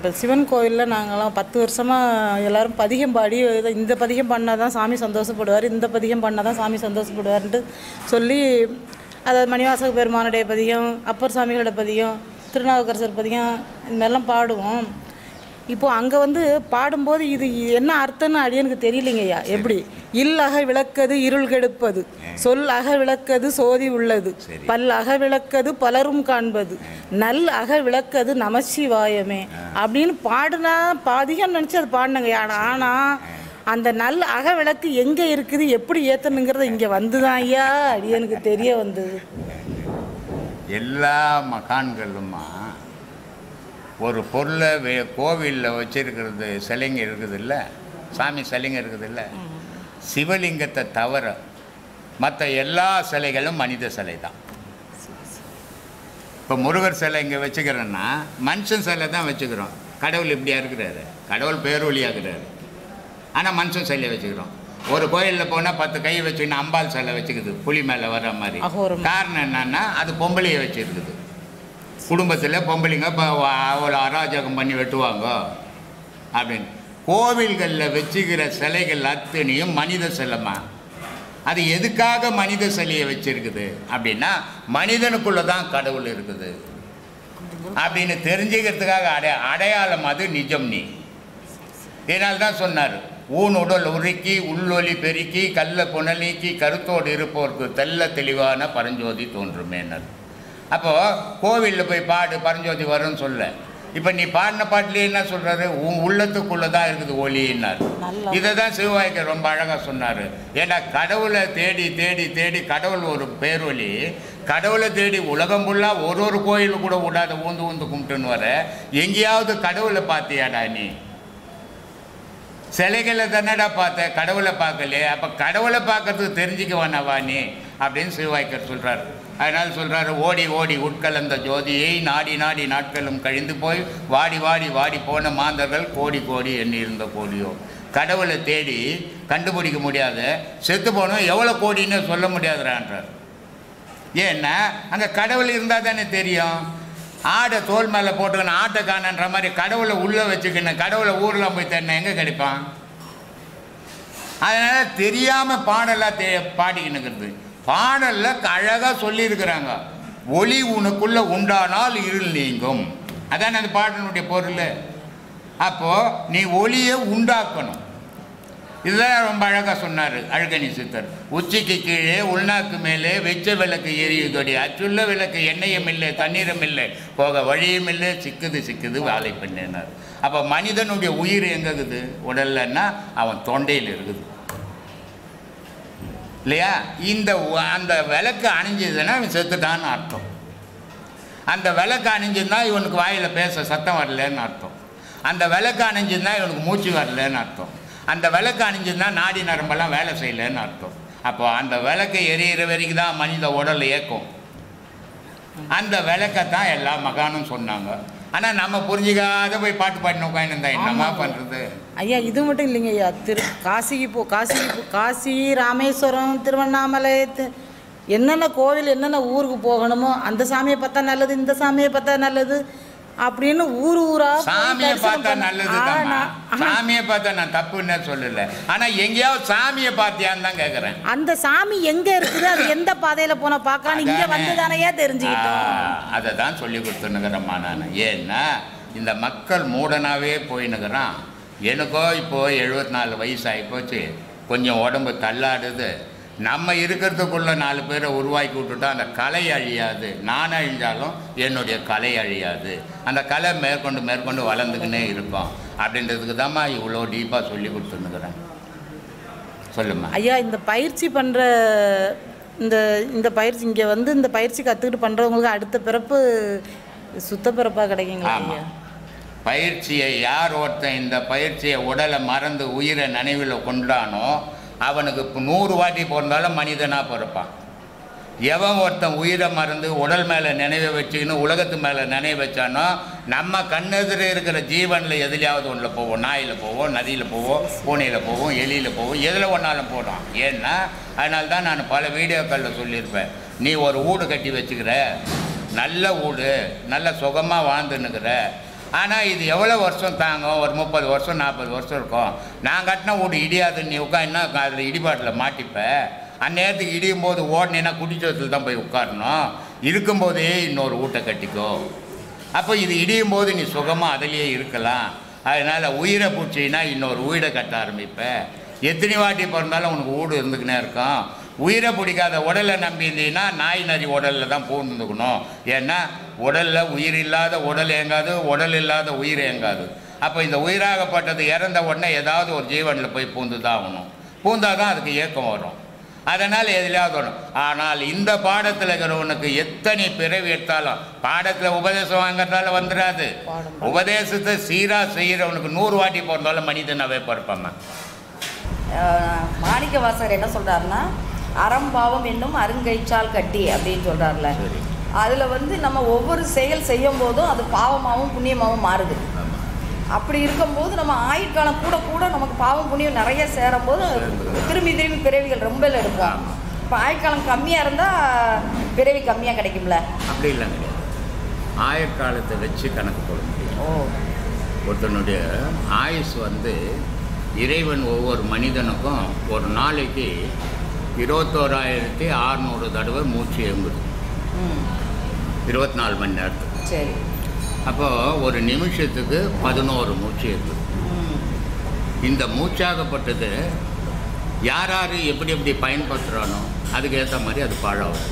இப்போ சிவன் கோவிலில் நாங்களாம் 10 வருஷமாக எல்லோரும் பதிகம் பாடி இந்த பதிகம் பண்ணால் தான் சாமி சந்தோஷப்படுவார், இந்த பதிகம் பண்ணால் தான் சாமி சந்தோஷப்படுவார்ன்ட்டு சொல்லி அதாவது மணிவாசக பெருமானுடைய பதிகம், அப்பர் சாமிகளோட பதிகம், திருநாவுக்கரசர் பதிகம் இந்த மாதிரிலாம் பாடுவோம். இப்போது அங்கே வந்து பாடும்போது இது என்ன அர்த்தம்னு அடியனுக்கு தெரியலைங்கய்யா. எப்படி இல் அக விளக்கது இருள் கெடுப்பது, சொல் அக விளக்கது சோதி உள்ளது, பல் அக விளக்கது பலரும் காண்பது, நல் அக விளக்கது நமசிவாயமே அப்படின்னு பாடுனா பாதிகம் நினச்சி அது பாடினங்கய்யா. ஆனால் அந்த நல் அக விளக்கு எங்கே இருக்குது, எப்படி ஏற்றணுங்கிறது இங்கே வந்து தான் ஐயா அடியனுக்கு தெரிய வந்தது. எல்லா மகான்களுமா ஒரு பொருளை கோவிலில் வச்சிருக்கிறது சிலைங்க இருக்குது இல்லை, சாமி சிலைங்க இருக்குது இல்லை, சிவலிங்கத்தை தவிர மற்ற எல்லா சிலைகளும் மனித சிலை தான். இப்போ முருகர் சிலை இங்கே வச்சுக்கிறோன்னா மனுஷன் சிலை தான் வச்சுக்கிறோம். கடவுள் இப்படியா இருக்கிறாரு, கடவுள் பேரொழியாகிறாரு, ஆனால் மனுஷன் சிலையை வச்சுக்கிறோம். ஒரு கோயிலில் போனால் 10 கை வச்சுக்கின்னு அம்பாள் சிலை வச்சுக்குது புலி மேலே வர்ற மாதிரி. காரணம் என்னன்னா அது பொம்பளையை வச்சுருக்குது. குடும்பத்தில் பொம்பளைங்க இப்போ அவ்வளோ அராஜகம் பண்ணி வெட்டுவாங்க அப்படின்னு. கோவில்களில் வச்சுக்கிற சிலைகள் அத்தனையும் மனித சிலைமா. அது எதுக்காக மனித சிலையை வச்சுருக்குது அப்படின்னா மனிதனுக்குள்ளே தான் கடவுள் இருக்குது அப்படின்னு தெரிஞ்சுக்கிறதுக்காக அடையாளம் அது நிஜம் நீ. இதனால்தான் சொன்னார், ஊன் உடல் உருக்கி உள்ளொலி பெருக்கி கல்ல புனலீக்கி கருத்தோடு இருப்போருக்கு தெல்ல தெளிவான பரஞ்சோதி தோன்றுமேனர். அப்போது கோவிலில் போய் பாடு பரஞ்சோதி வரும்னு சொல்ல. இப்போ நீ பாடின பாட்டிலே என்ன சொல்கிறாரு, உன் உள்ளத்துக்குள்ளே தான் இருக்குது ஒளின்னார். இதை தான் சிவவாய்க்கு ரொம்ப அழகாக சொன்னார். ஏன்னா கடவுளை தேடி தேடி தேடி கடவுள் ஒரு பேரொலி, கடவுளை தேடி உலகம் ஃபுல்லாக ஒரு கோயில் கூட விடாத ஊந்து ஊந்து கும்பிட்டுன்னு வர, எங்கேயாவது கடவுளை பார்த்தியாடா நீ? சிலைகளை தானடா பார்த்த, கடவுளை பார்க்கலையே. அப்போ கடவுளை பார்க்கறதுக்கு தெரிஞ்சுக்க வேணாவா நீ அப்படின்னு சிவவாய்க்கர் சொல்கிறார். அதனால் சொல்கிறாரு, ஓடி ஓடி உட்கலந்த ஜோதியை நாடி நாடி நாட்களும் கழிந்து போய் வாடி வாடி வாடி போன மாந்தர்கள் கோடி கோடி எண்ணி இருந்த கோடியோ. கடவுளை தேடி கண்டுபிடிக்க முடியாத செத்து போனோம் எவ்வளோ கோடின்னு சொல்ல முடியாதுறான்றார். ஏன்னா அங்கே கடவுள் இருந்தால் தானே தெரியும். ஆடை தோல் மேலே போட்டுக்கணும் ஆட்டை காணன்ற மாதிரி கடவுளை உள்ளே வச்சுக்கணும், கடவுளை ஊரில் போய் தேடினா எங்கே கிடைப்பான்? அதனால் தெரியாமல் பாடலாக பாடிக்கினுக்கிறது. பாடலில் அழகாக சொல்லியிருக்கிறாங்க, ஒளி உனக்குள்ளே உண்டானால் இருள் நீங்கும். அதான் அந்த பாடலுடைய பொருள். அப்போது நீ ஒளியை உண்டாக்கணும். இதுதான் ரொம்ப அழகாக சொன்னார் அழகனி சித்தர். உச்சிக்கு கீழே உள்நாக்கு மேலே வெச்ச விளக்கு எரியுதொடி, அச்சுள்ள விளக்கு எண்ணெயும் இல்லை தண்ணீரும் இல்லை, போக வழியும் இல்லை, சிக்குது சிக்குது வாழை பண்ணினார். அப்போ மனிதனுடைய உயிர் எங்கே இருக்குது? உடல்லன்னா அவன் தொண்டையில் இருக்குது இல்லையா? அந்த விளக்கு அணிஞ்சதுன்னா இவன் செத்துட்டான்னு அர்த்தம். அந்த விளக்கு அணிஞ்சுன்னா இவனுக்கு வாயில் பேச சத்தம் வரலன்னு அர்த்தம். அந்த விளக்கு அணிஞ்சுன்னா இவனுக்கு மூச்சு வரலன்னு அர்த்தம். அந்த விளக்கு அணிஞ்சுன்னா நாடி நரம்பெல்லாம் வேலை செய்யலைன்னு அர்த்தம். அப்போ அந்த விளக்கு எரியிற வரைக்கும் தான் மனித உடல் இயக்கும். அந்த விளக்கத்தான் எல்லா மகானும் சொன்னாங்க. ஆனால் நம்ம புரிஞ்சிக்காத போய் பாட்டு பாடின உட்காந்துருந்தா என்னம்மா பண்ணுறது? ஐயா இது மட்டும் இல்லைங்க ஐயா, காசி ராமேஸ்வரம் திருவண்ணாமலை என்னென்ன கோவில் என்னென்ன ஊருக்கு போகணுமோ அந்த சாமியை பார்த்தா நல்லது, இந்த சாமியை பார்த்தா நல்லது அப்படின்னு ஊரா சாமியை பார்த்தா நல்லது. சாமியை பார்த்தா நான் தப்புன்னு சொல்லல, ஆனா எங்கேயாவது சாமியை பார்த்தியான்னு தான் கேட்கறேன். அந்த சாமி எங்க இருக்குது, அது எந்த பாதையில போன பார்க்கலாம், இங்க வந்துதானையா தெரிஞ்சுக்கிட்டோம். அதை தான் சொல்லி கொடுத்துனுக்கிறேம்மா நான். ஏன்னா இந்த மக்கள் மூடனாவே போயின்னுக்கிறான். எனக்கோ இப்போ 74 வயசு ஆகி போச்சு, கொஞ்சம் உடம்பு தள்ளாடுது. நம்ம இருக்கிறதுக்குள்ள 4 பேரை உருவாக்கி விட்டுட்டா அந்த கலை அழியாது. நான் அழிஞ்சாலும் என்னுடைய கலை அழியாது. அந்த கலை மேற்கொண்டு வளர்ந்துக்கினே இருக்கும். அப்படின்றதுக்கு தான்மா இவ்வளோ டீப்பாக சொல்லி கொடுத்துருக்குறேன். சொல்லுமா ஐயா. இந்த பயிற்சி பண்ணுற இந்த பயிற்சி இங்கே வந்து இந்த பயிற்சி கற்றுக்கிட்டு பண்ணுறவங்களுக்கு அடுத்த பிறப்பு சுத்த பிறப்பாக கிடைக்குங்களா? ஐயா பயிற்சியை யார் ஒருத்தன் இந்த பயிற்சியை உடலை மறந்து உயிரை நினைவில் கொண்டானோ அவனுக்கு இப்போ 100 வாட்டி பிறந்தாலும் மனிதனாக பிறப்பான். எவன் ஒருத்தன் உயிரை மறந்து உடல் மேலே நினைவை வச்சுக்கின்னு உலகத்து மேலே நினைவு வச்சானோ நம்ம கண்ணெதிர இருக்கிற ஜீவனில் எதுலையாவது ஒன்றில் போவோம். நாயில் போவோம், நதியில் போவோம், பூனையில் போவோம், எலியில் போவோம், எதில் ஒன்றாலும் போடுறான். ஏன்னா அதனால தான் நான் பல வீடியோக்களில் சொல்லியிருப்பேன், நீ ஒரு வீடு கட்டி வச்சுக்கிற, நல்ல வீடு, நல்ல சுகமாக வாழ்ந்துன்னுக்கிற, ஆனால் இது எவ்வளோ வருஷம் தாங்கும்? ஒரு 30 வருஷம் 40 வருஷம் இருக்கும். நான் கட்டின வீடு இடியாது, நீ உட்காந்துன்னா அதில் இடிபாட்டில் மாட்டிப்பேன். அந்நேரத்துக்கு இடியும் போது ஓடனேன்னா குடிச்சோத்தில் தான் போய் உட்காரணும். இருக்கும்போதே இன்னொரு வீட்டை கட்டிக்கோ. அப்போ இது இடியும் போது நீ சுகமாக அதிலேயே இருக்கலாம். அதனால் உயிரை பூச்சின்னா இன்னொரு வீடை கட்ட ஆரம்பிப்பேன். எத்தனை வாட்டி பிறந்தாலும் உனக்கு வீடு இருந்துக்கினே இருக்கும். உயிரை பிடிக்காத உடலை நம்பி இருந்தீங்கன்னா நாய் நரி உடலில் தான் பூந்துக்கணும். ஏன்னா உடலில் உயிர் இல்லாத உடல் இயங்காது, உடல் இல்லாத உயிர் இயங்காது. அப்போ இந்த உயிராகப்பட்டது இறந்த உடனே ஏதாவது ஒரு ஜீவனில் போய் பூந்து தான் ஆகணும். பூந்தால் தான் அதுக்கு இயக்கம் வரும். அதனால் எதிலாவது வரும். ஆனால் இந்த பாடத்தில் இருக்கிறவனுக்கு எத்தனை பிறவி எடுத்தாலும் பாடத்தில் உபதேசம் வாங்கிறதால வந்துடாது. உபதேசத்தை சீராக செய்கிறவனுக்கு 100 வாட்டி பிறந்தாலும் மனிதனாவே பிறப்பாங்க. மாணிக்க வாசகர் என்ன சொல்கிறாருன்னா, அறம்பாவம் என்னும் அருங்கைச்சால் கட்டி அப்படின்னு சொல்கிறார்ல. அதில் நம்ம ஒவ்வொரு செயல் செய்யும் போதும் அது பாவமாகவும் புண்ணியமாகவும் மாறுது. அப்படி இருக்கும்போது நம்ம ஆயுட்காலம் கூட கூட நமக்கு பாவம் புண்ணியம் நிறைய சேரும்போது திரும்பி பிறவிகள் ரொம்ப எடுக்கும். இப்போ ஆயுட்காலம் கம்மியாக இருந்தால் பிறவி கம்மியாக கிடைக்கும்ல? அப்படி இல்லை, கிடையாது. ஆயுட்காலத்தை வச்சு கணக்கு போட முடியும். ஒருத்தனுடைய ஆயுஸ் இறைவன் ஒவ்வொரு மனிதனுக்கும் ஒரு நாளைக்கு 21,600 தடவை மூச்சு எங்குது, 24 மணி நேரத்துக்கு. சரி. அப்போது ஒரு நிமிஷத்துக்கு 11 மூச்சு இருக்குது. இந்த மூச்சாகப்பட்டது யார் யார் எப்படி எப்படி பயன்படுத்துகிறானோ அதுக்கு ஏற்ற மாதிரி அது பாழாகும்.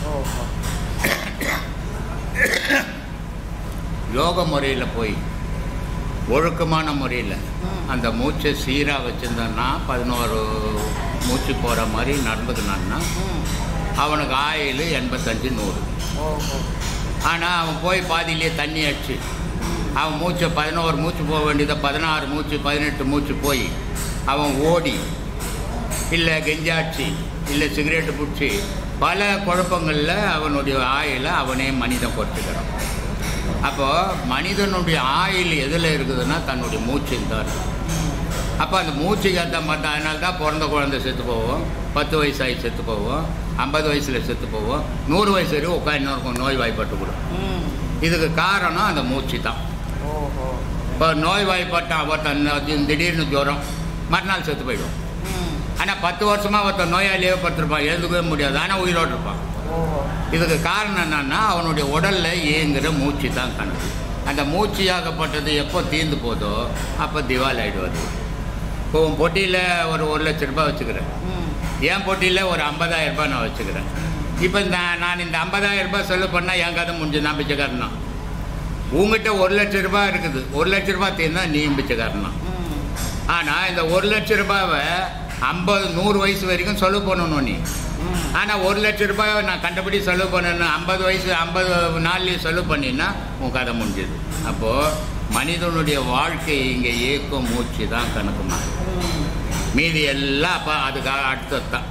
யோக முறையில் போய் ஒழுக்கமான முறையில் அந்த மூச்சை சீராக வச்சுருந்தோன்னா 11 மூச்சு போகிற மாதிரி நடந்துக்கினான்னா அவனுக்கு ஆயுள் 85-100. ஆனால் அவன் போய் பாதியிலே தண்ணி அடிச்சு அவன் மூச்சை 11 மூச்சு போக வேண்டியதை 16 மூச்சு 18 மூச்சு போய் அவன் ஓடி இல்லை கெஞ்சாச்சு இல்லை சிகரெட்டு பிடிச்சி பல குழப்பங்களில் அவனுடைய ஆயுளை அவனே மனிதன் குறைச்சிக்கிறான். அப்போது மனிதனுடைய ஆயுள் எதில் இருக்குதுன்னா தன்னுடைய மூச்சில் தான் இருக்குது. அப்போ அந்த மூச்சுக்கு ஏற்ற மாதிரி தான். அதனால தான் பிறந்த குழந்தை செத்து போவோம், 10 வயசாகி செத்து போவோம், 50 வயசில் செத்து போவோம், 100 வயசு வரைக்கும் உட்காந்து நோய் வாய்ப்பட்டு கொடுக்கும். இதுக்கு காரணம் அந்த மூச்சு தான். இப்போ நோய் வாய்ப்பட்டான் ஒருத்தன் திடீர்னு ஜுரம், மறுநாள் செத்து போயிடும். ஆனால் 10 வருஷமாக ஒருத்தன் நோயாளியே படுத்திருப்பான், எழுதுக்கவே முடியாது, ஆனால் உயிரோடு இருப்பான். இதுக்கு காரணம் என்னன்னா அவனுடைய உடலில் இயங்குகிற மூச்சு தான் கணக்கு. அந்த மூச்சியாகப்பட்டது எப்போ தீர்ந்து போதோ அப்போ திவால் ஆகிடுவார். இப்போ உன் பொட்டியில் ஒரு 1,00,000 வச்சுக்கிறேன், என் பொட்டியில் ஒரு 50,000 நான் வச்சுக்கிறேன். இப்போ நான் இந்த 50,000 செலவு பண்ணால் என் கதை முடிஞ்சு நான் பிச்சைக்காரன் தான். உங்ககிட்ட 1,00,000 இருக்குது, 1,00,000 தீர்ந்தா நீ பிச்சைக்காரன் தான். ஆனால் இந்த 1,00,000 50-100 வயசு வரைக்கும் செலவு பண்ணணும் நீ. ஆனால் 1,00,000 நான் கண்டபடி செலவு பண்ணணும், 50 வயசு 50 நாள்லேயும் செலவு பண்ணினா உன் கதை முடிஞ்சது. அப்போது மனிதனுடைய வாழ்க்கை இங்கே ஏக்கம் மூச்சு தான் கணக்குமா, மீதி எல்லாம் அப்போ அதுக்காக அடுத்தது தான்.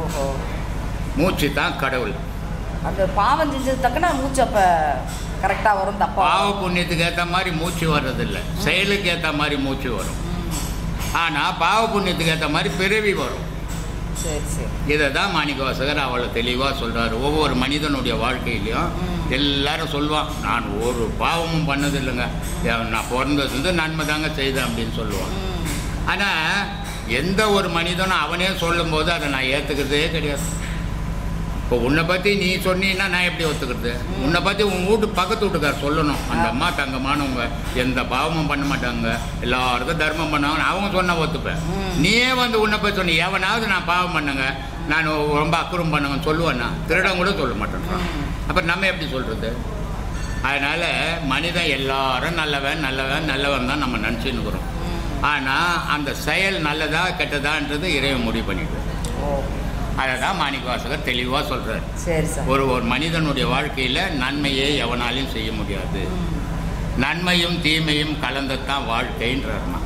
மூச்சு தான் கடவுள். அந்த பாவம் செஞ்சது தக்கன மூச்சு அப்போ கரெக்டாக வரும். தப்பா பாவ புண்ணியத்துக்கு ஏற்ற மாதிரி மூச்சு வர்றதில்லை, செயலுக்கு ஏற்ற மாதிரி மூச்சு வரும். ஆனால் பாவ புண்ணியத்துக்கு ஏற்ற மாதிரி பிறவி வரும். சரி சரி. இதை தான் மாணிக்கவாசகர் அவ்வளோ தெளிவாக சொல்கிறார். ஒவ்வொரு மனிதனுடைய வாழ்க்கையிலையும் எல்லாரும் சொல்லுவான், நான் ஒரு பாவமும் பண்ணதில்லைங்க, நான் பிறந்தது நன்மை தாங்க செய்தேன் அப்படின்னு சொல்லுவான். ஆனால் எந்த ஒரு மனிதனும் அவனே சொல்லும்போது அதை நான் ஏற்றுக்கிறதே கிடையாது. இப்போ உன்னை பற்றி நீ சொன்னீன்னா நான் எப்படி ஒத்துக்கிறது? உன்னை பற்றி உன் பக்கத்து வீட்டுக்கார் சொல்லணும், அந்த அம்மா தங்கமானவங்க, எந்த பாவமும் பண்ண மாட்டாங்க, எல்லாருக்கும் தர்மம் பண்ணாங்க, அவங்க சொன்ன ஒத்துப்பேன். நீயே உன்னை பற்றி சொன்ன எவனாவது நான் பாவம் பண்ணங்க, நான் ரொம்ப அக்குறம் பண்ணவன்னு சொல்லுவேன்னா, திருடம் கூட சொல்ல மாட்டேன்றான். அப்புறம் நம்ம எப்படி சொல்கிறது? அதனால் மனிதன் எல்லாரும் நல்லவன் நல்லவன் நல்லவன் தான் நம்ம நினச்சின்னு இருக்கிறோம். ஆனால் அந்த செயல் நல்லதா கெட்டதான்றது இறைவன் முடிவு பண்ணிட்டு, அதை தான் மாணிக்கவாசகர் தெளிவாக சொல்கிறார். சரி சார். ஒரு மனிதனுடைய வாழ்க்கையில் நன்மையை எவனாலையும் செய்ய முடியாது, நன்மையும் தீமையும் கலந்துத்தான் வாழ்க்கைன்றார்னா.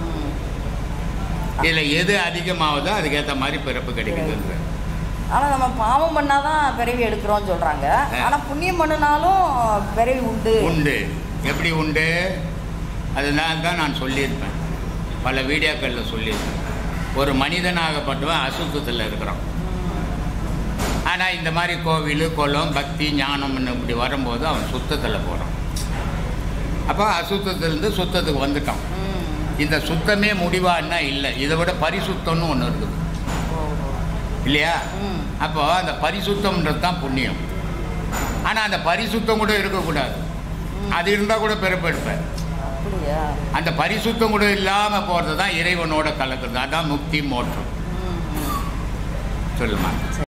இதில் எது அதிகமாகுதோ அதுக்கேற்ற மாதிரி பிறப்பு கிடைக்குதுன்ற. ஆனால் நம்ம பாவம் பண்ணாதான் பிறவி எடுக்கிறோம்னு சொல்கிறாங்க. ஆனால் புண்ணியம் பண்ணினாலும் பிறவி உண்டு. உண்டு. எப்படி உண்டு? அதனால தான் நான் சொல்லியிருப்பேன், பல வீடியோக்களில் சொல்லியிருப்பேன். ஒரு மனிதனாகப்பட்டவன் அசுத்தத்தில் இருக்கிறான். ஆனால் இந்த மாதிரி கோவில் குளம் பக்தி ஞானம் இப்படி வரும்போது அவன் சுத்தத்தில் போகிறான். அப்போ அசுத்தத்திலேருந்து சுத்தத்துக்கு வந்துட்டோம். இந்த சுத்தமே முடிவான்னா இல்லை, இதை விட பரிசுத்தம்னு ஒன்று இருக்குது இல்லையா? அப்போ அந்த பரிசுத்தம்ன்றது தான் புண்ணியம். ஆனால் அந்த பரிசுத்தம் கூட இருக்கக்கூடாது, அது இருந்தால் கூட பிறப்பெடுப்பேன். அந்த பரிசுத்தம் கூட இல்லாமல் போகிறது தான் இறைவனோட கலக்கிறது, அதான் முக்தி மோட்சம். சொல்லுமா?